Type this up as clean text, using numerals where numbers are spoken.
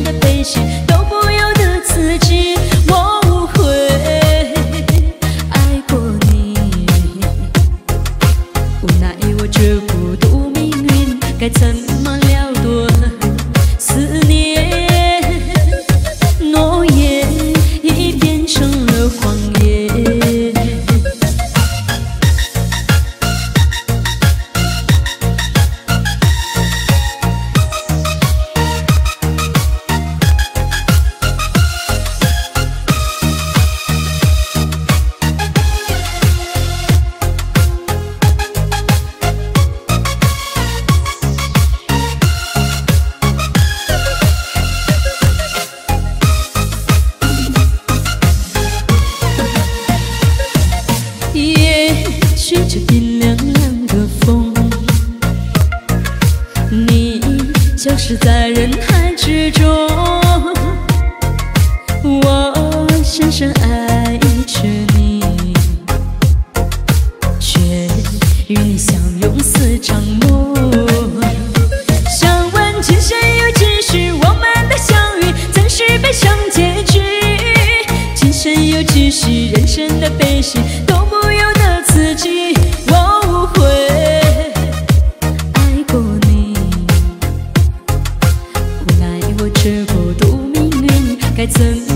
的悲喜都不由得自己。我误会爱过你，无奈我这孤独命运，该怎么了断思念？诺言已变成了谎言。吹着冰凉凉的风，你消失在人海之中。我深深爱着你，却与你相拥似场梦。想问今生又几许，我们的相遇怎是悲伤结局？今生又几许，人生的悲喜都不由得自己。我误会爱过你，无奈我这孤独命运，该怎